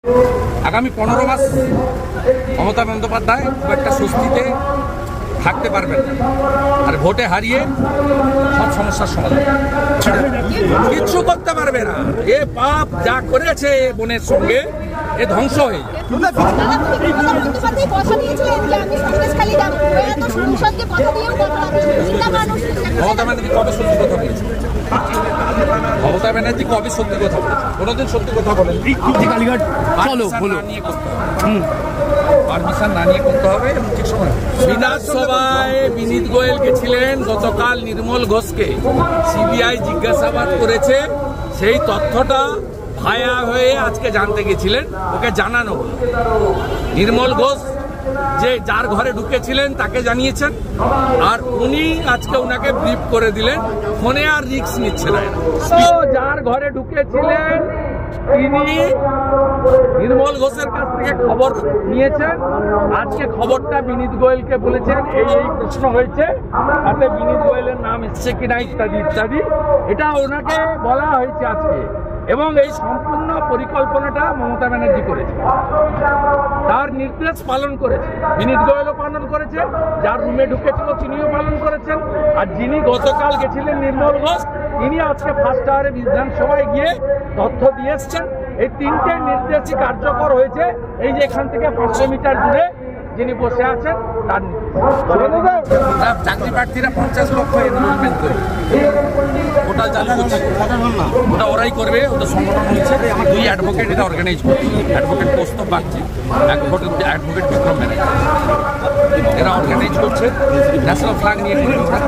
আগামী 15 মাস মমতা বন্দ্যোপাধ্যায় খুব একটা স্বস্তিতে থাকতে পারবেন না, আর ভোটে হারিয়ে সব সমস্যার সমাধান কিচ্ছু করতে পারবে না। এ পাপ যা করেছে বোনের সঙ্গে এ ধ্বংস হয়ে যায়। মমতা ব্যানার্জি কবে সত্যি কথা বলেছে? মমতা ব্যানার্জি কবে সত্যি কথা বলেছে? কোনোদিন সত্যি কথা বলেন পারমিশন না নিয়ে করতে হবে। ঠিক সময় বিধানসভায় বিনীত গোয়েল গেছিলেন গতকাল নির্মল ঘোষকে সিবিআই জিজ্ঞাসাবাদ করেছে, সেই তথ্যটা ভায়া হয়ে আজকে জানতে গেছিলেন, ওকে জানানো হলো। নির্মল ঘোষ যে যার ঘরে ঢুকেছিলেন তাকে জানিয়েছেন, আর উনি আজকে উনাকে ব্রিফ করে দিলেন, ফোনে আর রিস্ক নিচ্ছে না। যার ঘরে ঢুকেছিলেন তিনি নির্মল ঘোষের কাছ থেকে খবর নিয়েছেন, আজকে খবরটা বিনীত গোয়েলকে বলেছেন, এই প্রশ্ন হয়েছে, তাতে বিনীত গোয়েলের নাম এসছে কিনা ইত্যাদি ইত্যাদি, এটা ওনাকে বলা হয়েছে আজকে। এবং এই সম্পূর্ণ পরিকল্পনাটা মমতা ব্যানার্জি করেছে, তার নির্দেশ পালন করেছে, বিনীত গোয়েলও পালন করেছে, যার রুমে ঢুকেছিল তিনিও পালন করেছেন, আর যিনি গতকাল গেছিলেন নির্মল ঘোষ তিনি আজকে ফার্স্ট আওয়ারে বিধানসভায় গিয়ে তথ্য দিয়ে এসছেন। এই তিনটে নির্দেশই কার্যকর হয়েছে। এই যে এখান থেকে 500 মিটার দূরে যিনি বসে আছেন তার চাকরি প্রার্থীরা 50 লক্ষ এনরোলমেন্ট করে ওটা চালু করছে, ওটা ওরাই করবে, ওটা সংগঠন হচ্ছে। 2 অ্যাডভোকেট এটা অর্গানাইজ করছে, অ্যাডভোকেট পোস্ত পাচ্ছে, অ্যাডভোকেট বিক্রম ব্যানার্জি এরা অর্গানাইজ করছে। ন্যাশনাল ফ্ল্যাগ নিয়ে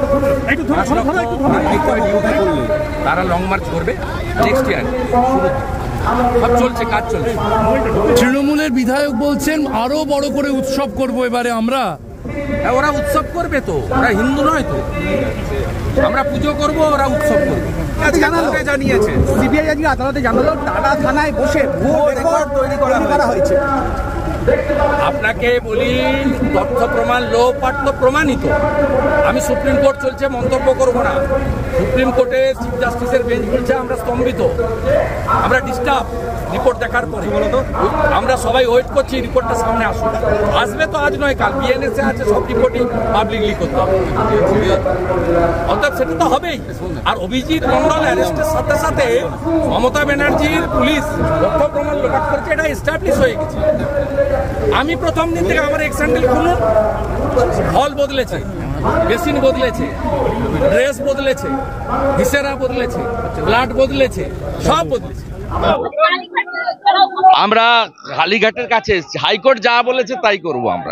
তারা লং মার্চ করবে নেক্সট ইয়ার শুরু, সব চলছে, কাজ চলছে। তৃণমূলের বিধায়ক বলছেন আরো বড় করে উৎসব করবো এবারে আমরা। ওরা উৎসব করবে তো, ওরা হিন্দু নয় তো, আমরা পুজো করবো, ওরা উৎসব করবে। জানিয়েছে সিবিআই আজকে আদালতে জানালো টাটা থানায় বসে ভুয়ো রেকর্ড তৈরি করা হয়েছে। আপনাকে বলি, তথ্য প্রমাণ লোপাট তো প্রমাণিত। আমি সুপ্রিম কোর্ট চলছে মন্তব্য করব না। সুপ্রিম কোর্টে চিফ জাস্টিসের বেঞ্চ বলছে আমরা স্তম্ভিত, আমরা ডিস্টার্ব রিপোর্ট দেখার পরে। আমরা সবাই ওয়েট করছি রিপোর্টটা সামনে আসুক, আসবে তো আজ নয় কাল, বিএনএসএ আছে, সব রিপোর্টই পাবলিকলি করতে হবে, অর্থাৎ সেটা তো হবেই। আর অভিজিৎ মন্ডল অ্যারেস্টের সাথে সাথে মমতা ব্যানার্জির পুলিশ তথ্য প্রমাণ লোপাট করছে, এটা এস্টাবলিশ হয়ে গেছে। আমি প্রথম দিন থেকে আমার এক্সান্ডেল খুলুন, হল বদলেছে, বেসিন বদলেছে, ড্রেস বদলেছে, ভিসেরা বদলেছে, ব্লাড বদলেছে, সব বদলেছে। আমরা কালীঘাটের কাছে এসেছি, হাইকোর্ট যা বলেছে তাই করব। আমরা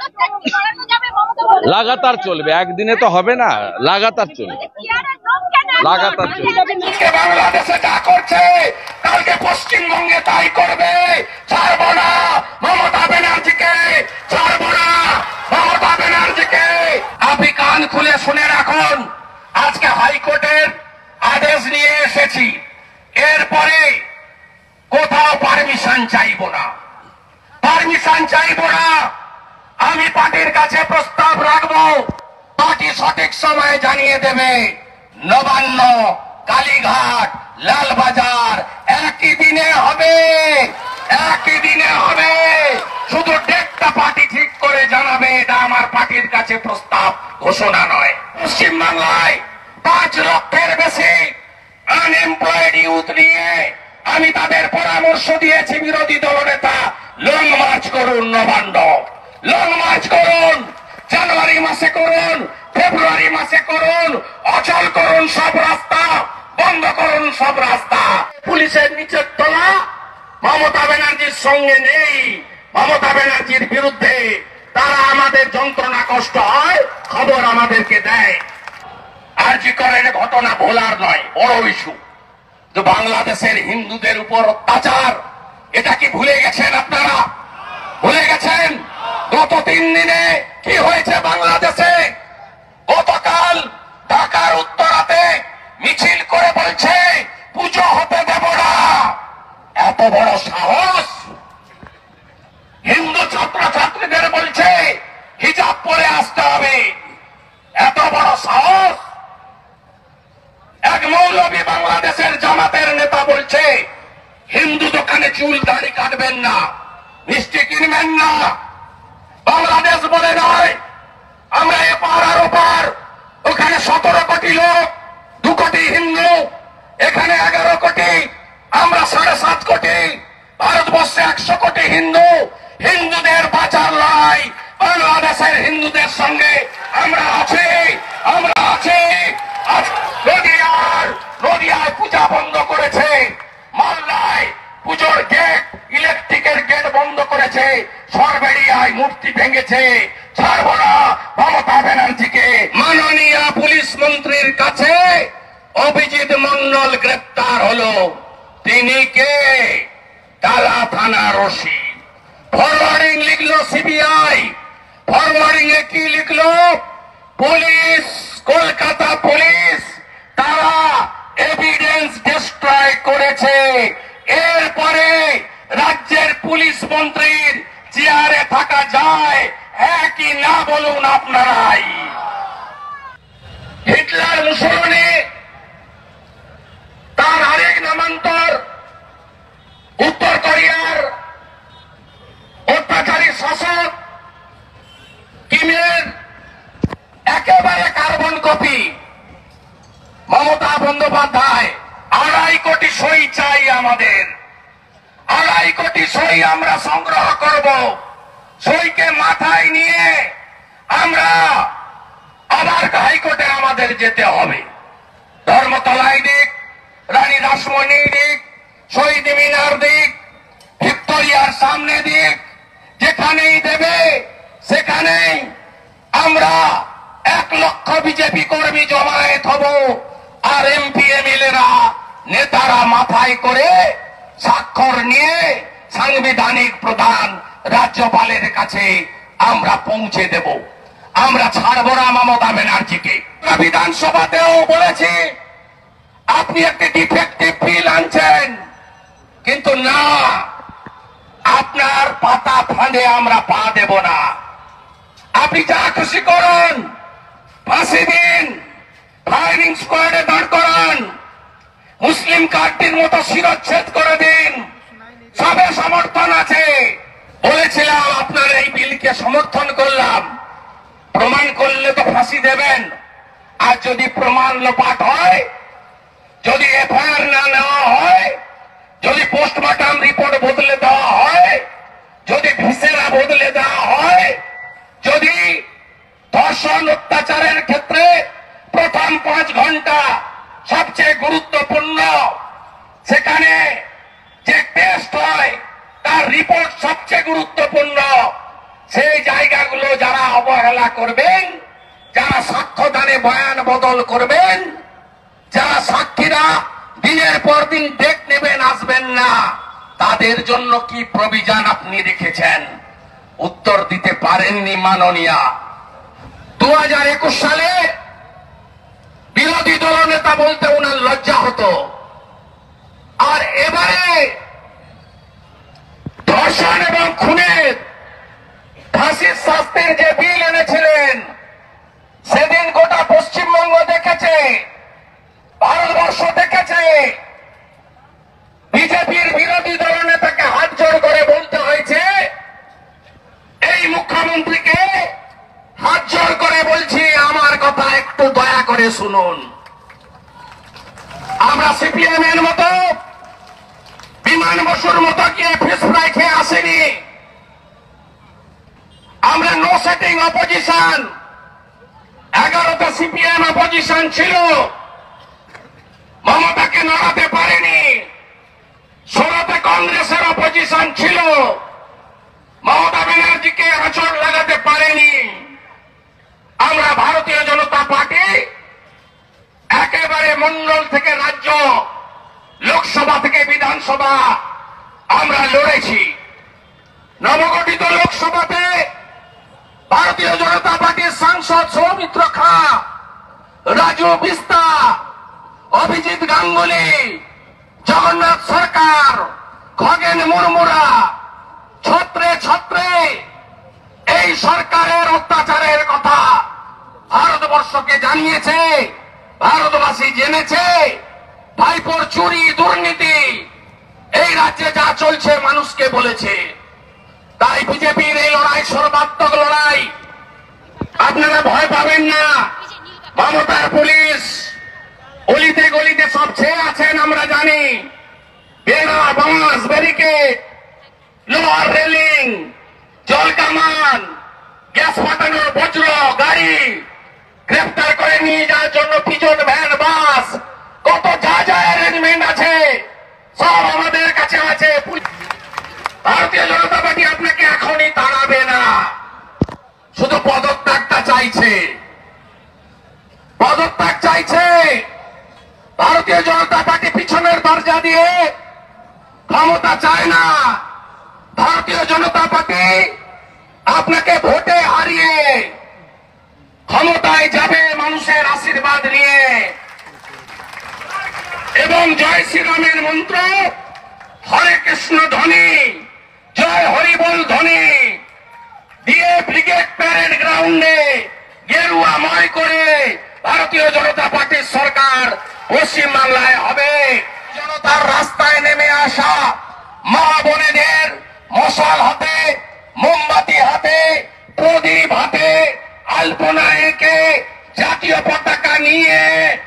লাগাতার চলবে, একদিনে তো হবে না, লাগাতার চলবে, লাগাতার চলবে। বাংলাদেশে যা করছে কালকে পশ্চিমবঙ্গে তাই করবে। ছাড়বো না মমতা ব্যানার্জিকে, ছাড়বো না মমতা ব্যানার্জিকে। আপনি কান খুলে শুনে রাখুন, আজকে হাইকোর্টের আদেশ নিয়ে এসেছি, এরপরে কোথাও পারমিশন চাইবো না, পারমিশন চাইবো না। আমি পার্টির কাছে প্রস্তাব রাখবো, পার্টি সঠিক সময়ে জানিয়ে দেবে। নবান্ন, কালীঘাট, লালবাজার একই দিনে হবে, একই দিনে হবে। শুধু ডেটটা পার্টি ঠিক করে জানাবে, এটা আমার পার্টির কাছে প্রস্তাব, ঘোষণা নয়। পশ্চিমবাংলায় 5 লক্ষের বেশি আনএমপ্লয়েড ইউথ নিয়ে আমি তাদের পরামর্শ দিয়েছি, বিরোধী দলনেতা, লং মার্চ করুন, নবান্ন লং মার্চ করুন, জানুয়ারি মাসে করুন, ফেব্রুয়ারি মাসে করুন, অচল করুন সব রাস্তা, বন্ধ করুন সব রাস্তা। পুলিশের নিচের তলা মমতা ব্যানার্জির সঙ্গে নেই, মমতা ব্যানার্জির বিরুদ্ধে। তারা আমাদের যন্ত্রণা কষ্ট হয় খবর আমাদেরকে দেয়। আরজি করের ঘটনা ভোলার নয়, বড় ইস্যু। তো বাংলাদেশের হিন্দুদের উপর অত্যাচার, এটা কি ভুলে গেছেন আপনারা? ভুলে গেছেন? গত 3 দিনে কি হয়েছে বাংলাদেশে? গতকাল ঢাকার উত্তরাতে মিছিল করে বলছে পুজো হতে দেব না। এত বড় সাহস! হিন্দু ছাত্রছাত্রীদের বলছে হিজাব পরে আসতে হবে, এত বড় সাহস! এক মৌলবী বাংলাদেশের জামাতের নেতা বলছে হিন্দু দোকানে চুল দাড়ি কাটবেন না, মিষ্টি কিনবেন না। বাংলাদেশ বলে নয়, আমরা এপার আর ওপার, ওখানে 17 কোটি লোক, 2 কোটি হিন্দু, এখানে 11 কোটি, আমরা 7.5 কোটি। ভারতবর্ষে 100 কোটি হিন্দু। হিন্দুদের বাঁচার লড়াই বাংলাদেশের হিন্দুদের সঙ্গে আমরা আছি, আমরা আছি। নদিয়ায় পূজা বন্ধ করেছে, মালদায় পুজোর গেট, ইলেকট্রিকের গেট বন্ধ করেছে, সরবেড়িয়ায় মূর্তি ভেঙেছে। ছাড়বো না মমতা ব্যানার্জিকে। মাননীয় পুলিশ মন্ত্রীর কাছে অভিজিৎ মন্ডল গ্রেপ্তার হলো। তিনি কে? টালা থানার ওসি। ফরওয়ার্ডিং লিখলো সিবিআই। ফরওয়ার্ডিং এ কি লিখলো? পুলিশ, কলকাতা পুলিশ তারা এভিডেন্স ডিস্ট্রয় করেছে। এরপরে রাজ্যের পুলিশ মন্ত্রীর চেয়ারে থাকা যায়, হ্যাঁ কি না বলুন আপনারাই। হিটলার, মুসোলিনি, তার আরেক নামান্তর উত্তর কোরিয়ার অত্যাচারী শাসক কিমের একেবারে কার্বন কপি মমতা বন্দ্যোপাধ্যায়। 2.5 কোটি সই চাই আমাদের, 2.5 কোটি সই আমরা সংগ্রহ করব। সইকে মাথায় নিয়ে আমরা আবার হাইকোর্টে আমাদের যেতে হবে। ধর্মতলায় দিক, রানী রাসমণি দিক, শহীদ মিনার দিক, ভিক্টোরিয়ার সামনে দিক, যেখানেই দেবে সেখানেই আমরা 1 লক্ষ বিজেপি কর্মী জমায়েত হব। আর এমপি এমএলএরা, নেতারা মাথায় করে স্বাক্ষর নিয়ে সাংবিধানিক প্রধান রাজ্যপালের কাছে আমরা পৌঁছে দেব। আমরা ছাড়বো না মমতা ব্যানার্জিকে। বিধানসভাতেও বলেছি আপনি একটি ডিফেক্টিভ বিল আনছেন, কিন্তু না, আপনার পাতা ফাঁদে আমরা পা দেব না। আপনি যা খুশি করুন, ফাঁসি দিন, ফায়ারিং স্কোয়াডে দাঁড় করান, মুসলিম কার্ডটির মতো শিরচ্ছেদ করে দিন, সবে সমর্থন আছে। বলেছিলাম আপনার এই বিলকে সমর্থন করলাম, প্রমাণ করলে তো ফাঁসি দেবেন। আর যদি প্রমাণ লোপাট হয়, যদি এফআইআর না নেওয়া হয়, যদি পোস্টমর্টম রিপোর্ট বদলে দেওয়া হয়, যদি ভিসেরা বদলে দেওয়া হয়, যদি ধর্ষণ অত্যাচারের ক্ষেত্রে প্রথম 5 ঘন্টা সবচেয়ে গুরুত্বপূর্ণ, সেখানে যে টেস্ট হয় তার রিপোর্ট সবচেয়ে গুরুত্বপূর্ণ, সেই জায়গাগুলো যারা অবহেলা করবেন, যারা সাক্ষ্যদানে বয়ান বদল করবেন, যারা সাক্ষীরা দিনের পর দিন ডেট নেবেন, আসবেন না, তাদের জন্য কি প্রভিশন আপনি রেখেছেন? উত্তর দিতে পারেননি মাননীয়া। 2021 সালে বিরোধী দলনেতা বলতে ওনার লজ্জা হতো। আর এবারে ধর্ষণ এবং খুনের ফাঁসির শাস্তির যে বিল এনেছিলেন, সেদিন গোটা পশ্চিমবঙ্গ দেখেছে, ভারতবর্ষ দেখেছে। বিজেপির বিরোধী দলনেতাকে হাত জোড় করে বলতে হয়েছে, এই মুখ্যমন্ত্রীকে হাত জোড় করে বলছি, আমার কথা একটু দয়া করে শুনুন। আমরা সিপিএম এর মতো, বিমান বসুর মতো গিয়ে ফিস ফ্রাই খেয়ে আসেনি। আমরা নো সেটিং অপোজিশন। 11তে সিপিএম অপোজিশন ছিল, মমতাকে নড়াতে পারেনি। 16তে কংগ্রেসের অপোজিশন ছিল, মমতা ব্যানার্জিকে আঁচড় লাগাতে পারেনি। আমরা ভারতীয় জনতা পার্টি একেবারে মন্ডল থেকে রাজ্য, লোকসভা থেকে বিধানসভা আমরা লড়েছি। নবগঠিত লোকসভাতে ভারতীয় জনতা পার্টির সাংসদ সৌমিত্র খা, রাজু বিস্তা, অভিজিৎ গাঙ্গুলি, জগন্নাথ সরকার, খগেন মুর্মুরা ছত্রে ছত্রে এই সরকারের অত্যাচারের কথা ভারতবর্ষকে জানিয়েছে। ভারতবাসী জেনেছে ভাইপোর চুরি দুর্নীতি এই রাজ্যে যা চলছে মানুষকে বলেছে। তাই বিজেপির এই লড়াই সর্বাত্মক লড়াই, আপনারা ভয় পাবেন না। মমতার পুলিশ অলিতে গলিতে সব ছেয়ে আছেন আমরা জানি। বেড়া, বাঁশ, ব্যারিকেড, লোহার রেলিং, জল কামান, গ্যাস ফাটানোর বজ্র গাড়ি, গ্রেফতার করে নিয়ে যাওয়ার জন্য পিজন ভ্যান, বাস, কত যা যা অ্যারেঞ্জমেন্ট আছে সব আমাদের কাছে আছে। ভারতীয় জনতা পার্টি আপনাকে এখনই তাড়াবে না, শুধু পদত্যাগটা চাইছে, পদত্যাগ চাইছে। ভারতীয় জনতা পার্টি পিছনের দরজা দিয়ে ক্ষমতা চায় না। ভারতীয় জনতা পার্টি আপনাকে ভোটে হারিয়ে ক্ষমতায় যাবে মানুষের আশীর্বাদ নিয়ে, এবং জয় শ্রীরামের মন্ত্র, হরে কৃষ্ণ ধ্বনি, জয় হরিবল ধ্বনি দিয়ে ব্রিগেড প্যারেড গ্রাউন্ডে গেরুয়াময় করে ভারতীয় জনতা পার্টির সরকার পশ্চিমবাংলায় হবে। জনতার রাস্তায় নেমে আসা মা বোনেদের মশাল হাতে, মোমবাতি হাতে, প্রদীপ হাতে, আলপনা এঁকে, জাতীয় পতাকা নিয়ে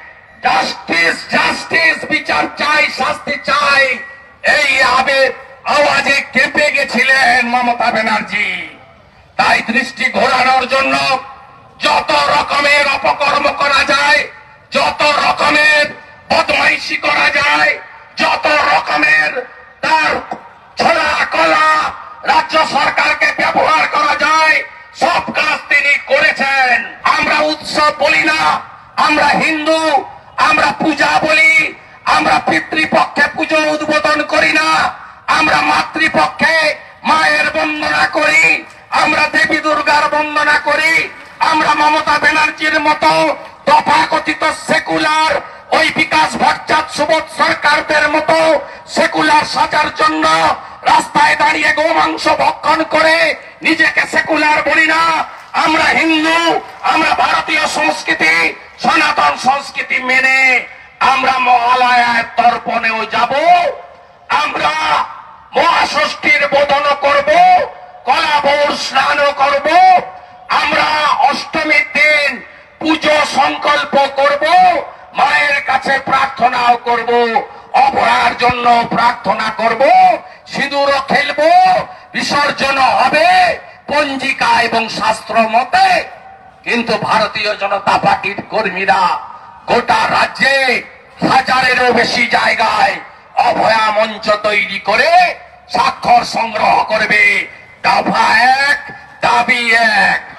জাস্টিস জাস্টিস, বিচার চাই, শাস্তি চাই, এই আওয়াজে কেঁপে গেছিলেন মমতা ব্যানার্জি। তাই দৃষ্টি ঘোরানোর জন্য যত রকমের অপকর্ম করা যায়, যত রকমের বদমাইশি করা যায়, যত রকমের তার ছড়া কলা রাজ্য সরকারকে ব্যবহার করা যায়, সব কাজ তিনি করেছেন। আমরা উৎসব বলি না, আমরা হিন্দু, আমরা পূজা বলি, আমরা পিতৃপক্ষে পুজো উদ্বোধন করি না, আমরা মাতৃপক্ষে মায়ের বন্দনা করি, আমরা দেবী দুর্গার বন্দনা করি। আমরা মমতা ব্যানার্জির মতো তথাকথিত সেকুলার, ওই বিকাশ ভট্টাচার্য, সুবোধ সরকারদের মতো সেকুলার সাজার জন্য রাস্তায় দাঁড়িয়ে গোমাংস ভক্ষণ করে নিজেকে সেকুলার বলি না। আমরা হিন্দু, আমরা ভারতীয় সংস্কৃতি, সনাতন সংস্কৃতি মেনে আমরা মহালয়ার তর্পণেও যাব, আমরা মহাষষ্ঠীর বোধন করব, কলা বৌর স্নানও করব, আমরা অষ্টমীর দিন পুজো সংকল্প করব, মায়ের কাছে প্রার্থনাও করব, অভয়ার জন্য প্রার্থনা করব, সিঁদুরও খেলব, বিসর্জন হবে পঞ্জিকা এবং শাস্ত্র মতে। কিন্তু ভারতীয় জনতা পার্টির কর্মীরা গোটা রাজ্যে হাজারেরও বেশি জায়গায় অভয়া মঞ্চ তৈরি করে স্বাক্ষর সংগ্রহ করবে। দফা 1, দাবি 1।